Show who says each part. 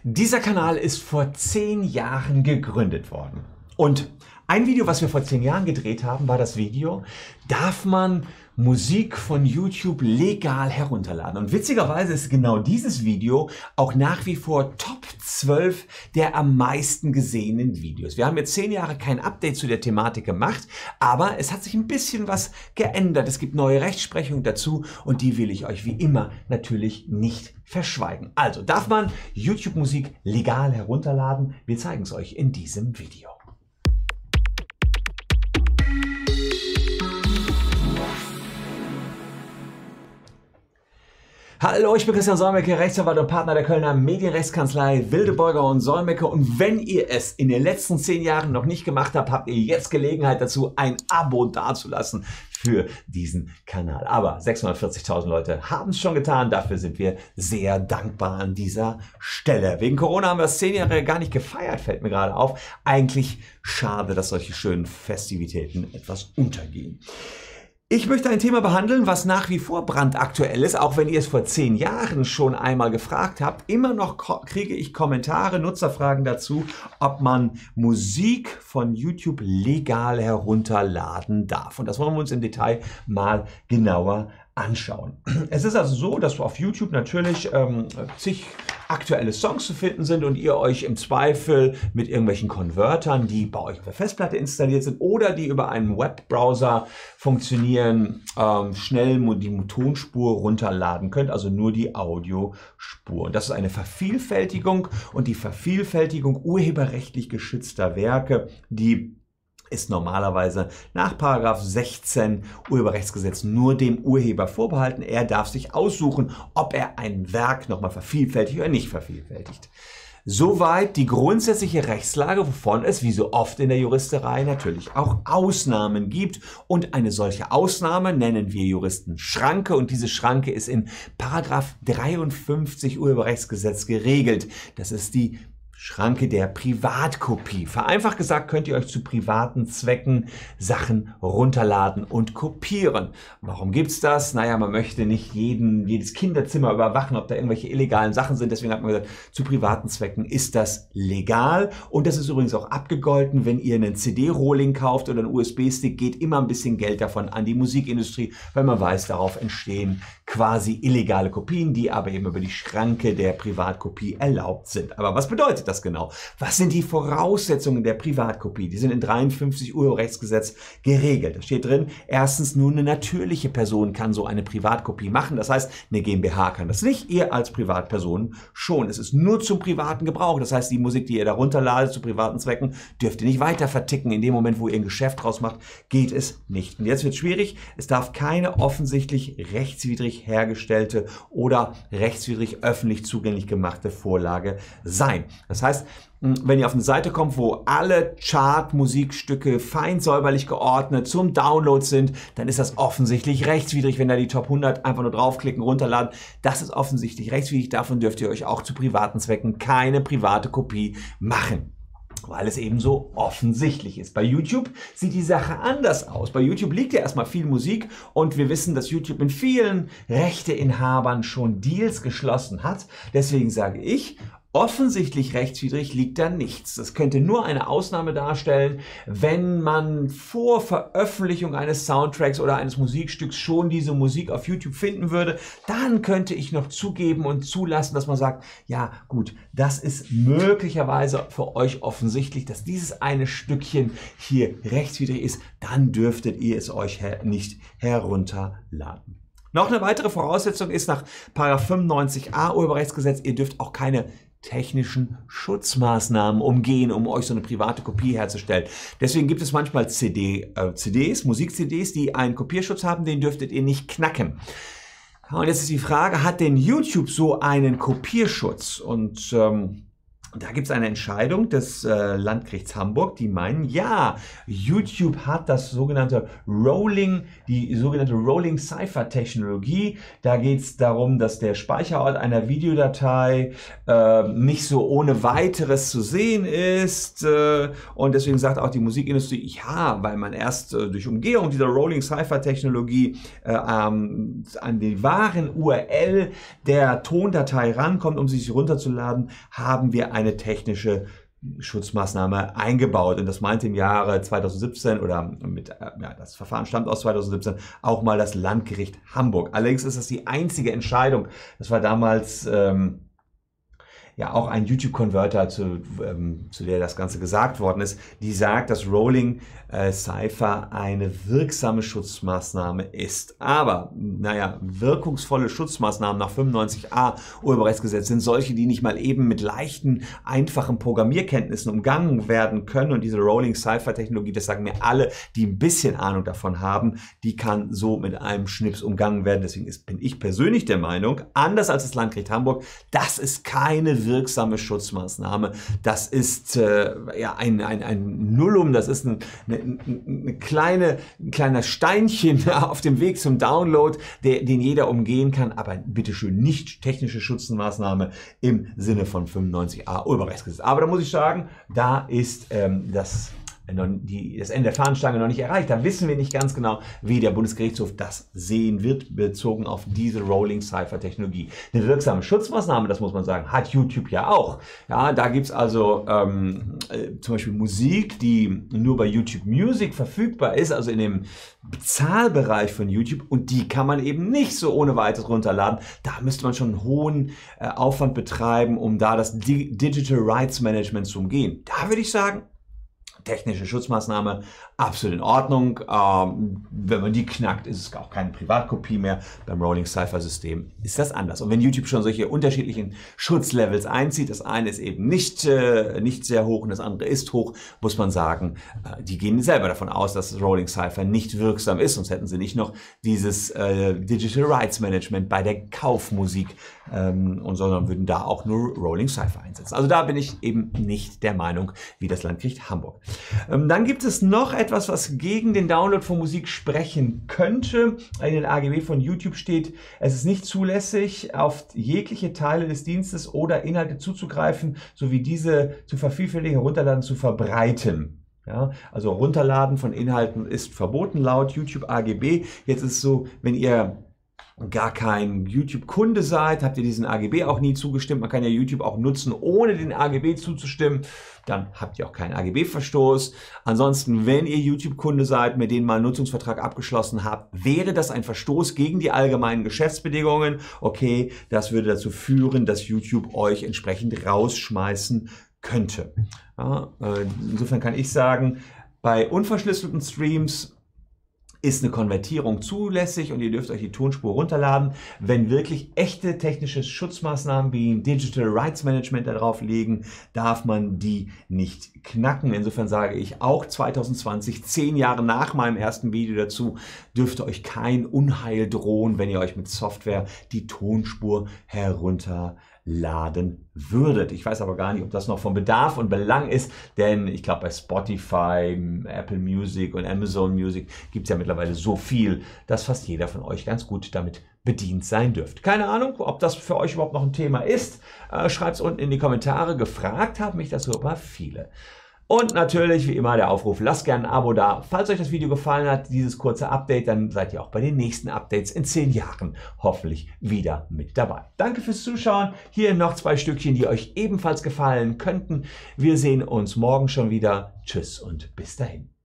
Speaker 1: Dieser Kanal ist vor 10 Jahren gegründet worden. Und ein Video, was wir vor 10 Jahren gedreht haben, war das Video, darf man Musik von YouTube legal herunterladen? Und witzigerweise ist genau dieses Video auch nach wie vor Top 12 der am meisten gesehenen Videos. Wir haben jetzt 10 Jahre kein Update zu der Thematik gemacht, aber es hat sich ein bisschen was geändert. Es gibt neue Rechtsprechung dazu und die will ich euch wie immer natürlich nicht verschweigen. Also, darf man YouTube-Musik legal herunterladen? Wir zeigen es euch in diesem Video. Hallo, ich bin Christian Solmecke, Rechtsanwalt und Partner der Kölner Medienrechtskanzlei Wildeborger und Solmecke. Und wenn ihr es in den letzten 10 Jahren noch nicht gemacht habt, habt ihr jetzt Gelegenheit dazu, ein Abo dazulassen für diesen Kanal. Aber 640.000 Leute haben es schon getan. Dafür sind wir sehr dankbar an dieser Stelle. Wegen Corona haben wir es 10 Jahre gar nicht gefeiert, fällt mir gerade auf. Eigentlich schade, dass solche schönen Festivitäten etwas untergehen. Ich möchte ein Thema behandeln, was nach wie vor brandaktuell ist, auch wenn ihr es vor 10 Jahren schon einmal gefragt habt. Immer noch kriege ich Kommentare, Nutzerfragen dazu, ob man Musik von YouTube legal herunterladen darf. Und das wollen wir uns im Detail mal genauer anschauen. Es ist also so, dass auf YouTube natürlich zig aktuelle Songs zu finden sind und ihr euch im Zweifel mit irgendwelchen Konvertern, die bei euch auf der Festplatte installiert sind oder die über einen Webbrowser funktionieren, schnell die Tonspur runterladen könnt, also nur die Audiospur. Und das ist eine Vervielfältigung und die Vervielfältigung urheberrechtlich geschützter Werke, die ist normalerweise nach § 16 Urheberrechtsgesetz nur dem Urheber vorbehalten. Er darf sich aussuchen, ob er ein Werk nochmal vervielfältigt oder nicht vervielfältigt. Soweit die grundsätzliche Rechtslage, wovon es wie so oft in der Juristerei natürlich auch Ausnahmen gibt. Und eine solche Ausnahme nennen wir Juristen Schranke. Und diese Schranke ist in § 53 Urheberrechtsgesetz geregelt. Das ist die Schranke der Privatkopie. Vereinfacht gesagt könnt ihr euch zu privaten Zwecken Sachen runterladen und kopieren. Warum gibt's das? Naja, man möchte nicht jedes Kinderzimmer überwachen, ob da irgendwelche illegalen Sachen sind. Deswegen hat man gesagt, zu privaten Zwecken ist das legal. Und das ist übrigens auch abgegolten, wenn ihr einen CD-Rohling kauft oder einen USB-Stick, geht immer ein bisschen Geld davon an die Musikindustrie, weil man weiß, darauf entstehen quasi illegale Kopien, die aber eben über die Schranke der Privatkopie erlaubt sind. Aber was bedeutet das genau? Was sind die Voraussetzungen der Privatkopie? Die sind in 53 Urheberrechtsgesetz geregelt. Da steht drin, erstens, nur eine natürliche Person kann so eine Privatkopie machen. Das heißt, eine GmbH kann das nicht, ihr als Privatperson schon. Es ist nur zum privaten Gebrauch. Das heißt, die Musik, die ihr da runterladet zu privaten Zwecken, dürft ihr nicht weiter verticken. In dem Moment, wo ihr ein Geschäft draus macht, geht es nicht. Und jetzt wird es schwierig. Es darf keine offensichtlich rechtswidrig hergestellte oder rechtswidrig öffentlich zugänglich gemachte Vorlage sein. Das heißt, wenn ihr auf eine Seite kommt, wo alle Chart-Musikstücke fein säuberlich geordnet zum Download sind, dann ist das offensichtlich rechtswidrig, wenn da die Top 100 einfach nur draufklicken, runterladen. Das ist offensichtlich rechtswidrig. Davon dürft ihr euch auch zu privaten Zwecken keine private Kopie machen, weil es eben so offensichtlich ist. Bei YouTube sieht die Sache anders aus. Bei YouTube liegt ja erstmal viel Musik und wir wissen, dass YouTube mit vielen Rechteinhabern schon Deals geschlossen hat. Deswegen sage ich, offensichtlich rechtswidrig liegt da nichts. Das könnte nur eine Ausnahme darstellen, wenn man vor Veröffentlichung eines Soundtracks oder eines Musikstücks schon diese Musik auf YouTube finden würde. Dann könnte ich noch zugeben und zulassen, dass man sagt, ja gut, das ist möglicherweise für euch offensichtlich, dass dieses eine Stückchen hier rechtswidrig ist. Dann dürftet ihr es euch nicht herunterladen. Noch eine weitere Voraussetzung ist nach § 95a Urheberrechtsgesetz, ihr dürft auch keine technischen Schutzmaßnahmen umgehen, um euch so eine private Kopie herzustellen. Deswegen gibt es manchmal CDs, Musik-CDs, die einen Kopierschutz haben, den dürftet ihr nicht knacken. Und jetzt ist die Frage, hat denn YouTube so einen Kopierschutz? Und Da gibt es eine Entscheidung des Landgerichts Hamburg, die meinen, ja, YouTube hat das sogenannte die sogenannte Rolling Cipher Technologie. Da geht es darum, dass der Speicherort einer Videodatei nicht so ohne weiteres zu sehen ist. Und deswegen sagt auch die Musikindustrie, ja, weil man erst durch Umgehung dieser Rolling Cipher Technologie an die wahren URL der Tondatei rankommt, um sie sich runterzuladen, haben wir eine technische Schutzmaßnahme eingebaut. Und das meinte im Jahre 2017 oder das Verfahren stammt aus 2017 auch mal das Landgericht Hamburg. Allerdings ist das die einzige Entscheidung. Das war damals ja auch ein YouTube-Converter, zu der das Ganze gesagt worden ist, die sagt, dass Rolling Cipher eine wirksame Schutzmaßnahme ist. Aber, naja, wirkungsvolle Schutzmaßnahmen nach 95a Urheberrechtsgesetz sind solche, die nicht mal eben mit leichten, einfachen Programmierkenntnissen umgangen werden können. Und diese Rolling Cipher Technologie, das sagen mir alle, die ein bisschen Ahnung davon haben, die kann so mit einem Schnips umgangen werden. Deswegen bin ich persönlich der Meinung, anders als das Landgericht Hamburg, das ist keine wirksame Schutzmaßnahme. Das ist ja ein Nullum, das ist ein kleiner Steinchen auf dem Weg zum Download, den jeder umgehen kann, aber bitteschön nicht technische Schutzmaßnahme im Sinne von 95a Urheberrechtsgesetz. Aber da muss ich sagen, da ist das Ende der Fahnenstange noch nicht erreicht. Da wissen wir nicht ganz genau, wie der Bundesgerichtshof das sehen wird, bezogen auf diese Rolling Cipher Technologie. Eine wirksame Schutzmaßnahme, das muss man sagen, hat YouTube ja auch. Ja, da gibt es also zum Beispiel Musik, die nur bei YouTube Music verfügbar ist, also in dem Bezahlbereich von YouTube, und die kann man eben nicht so ohne weiteres runterladen. Da müsste man schon einen hohen Aufwand betreiben, um da das Digital Rights Management zu umgehen. Da würde ich sagen, technische Schutzmaßnahme, absolut in Ordnung. Wenn man die knackt, ist es auch keine Privatkopie mehr. Beim Rolling Cipher System ist das anders. Und wenn YouTube schon solche unterschiedlichen Schutzlevels einzieht, das eine ist eben nicht sehr hoch und das andere ist hoch, muss man sagen, die gehen selber davon aus, dass das Rolling Cipher nicht wirksam ist, sonst hätten sie nicht noch dieses Digital Rights Management bei der Kaufmusik, sondern würden da auch nur Rolling Cipher einsetzen. Also da bin ich eben nicht der Meinung, wie das Landgericht Hamburg. Dann gibt es noch etwas, was gegen den Download von Musik sprechen könnte. In den AGB von YouTube steht, es ist nicht zulässig, auf jegliche Teile des Dienstes oder Inhalte zuzugreifen, sowie diese zu vervielfältigen, herunterladen, zu verbreiten. Ja, also Runterladen von Inhalten ist verboten laut YouTube AGB. Jetzt ist es so, wenn ihr gar kein YouTube-Kunde seid, habt ihr diesen AGB auch nie zugestimmt. Man kann ja YouTube auch nutzen, ohne den AGB zuzustimmen. Dann habt ihr auch keinen AGB-Verstoß. Ansonsten, wenn ihr YouTube-Kunde seid, mit denen mal einen Nutzungsvertrag abgeschlossen habt, wäre das ein Verstoß gegen die allgemeinen Geschäftsbedingungen. Okay, das würde dazu führen, dass YouTube euch entsprechend rausschmeißen könnte. Ja, insofern kann ich sagen, bei unverschlüsselten Streams ist eine Konvertierung zulässig und ihr dürft euch die Tonspur runterladen. Wenn wirklich echte technische Schutzmaßnahmen wie Digital Rights Management darauf liegen, darf man die nicht knacken. Insofern sage ich auch 2020, 10 Jahre nach meinem ersten Video dazu, dürfte euch kein Unheil drohen, wenn ihr euch mit Software die Tonspur herunterladen würdet. Ich weiß aber gar nicht, ob das noch von Bedarf und Belang ist, denn ich glaube, bei Spotify, Apple Music und Amazon Music gibt es ja mittlerweile so viel, dass fast jeder von euch ganz gut damit bedient sein dürfte. Keine Ahnung, ob das für euch überhaupt noch ein Thema ist. Schreibt es unten in die Kommentare. Gefragt haben mich das super viele. Und natürlich, wie immer, der Aufruf, lasst gerne ein Abo da. Falls euch das Video gefallen hat, dieses kurze Update, dann seid ihr auch bei den nächsten Updates in 10 Jahren hoffentlich wieder mit dabei. Danke fürs Zuschauen. Hier noch 2 Stückchen, die euch ebenfalls gefallen könnten. Wir sehen uns morgen schon wieder. Tschüss und bis dahin.